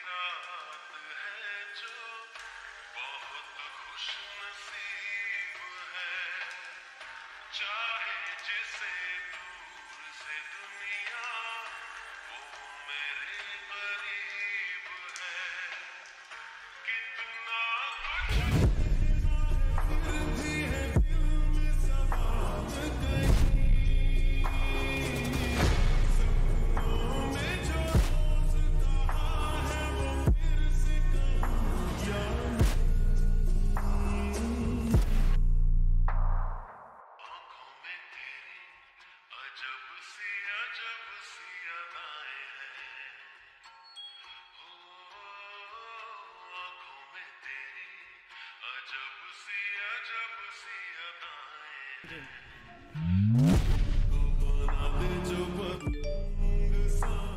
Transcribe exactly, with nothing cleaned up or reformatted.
रात है जो बहुत खुश नसीब है, चाहे जिसे दूर से दुनिया वो मेरे करीब है, कितना जो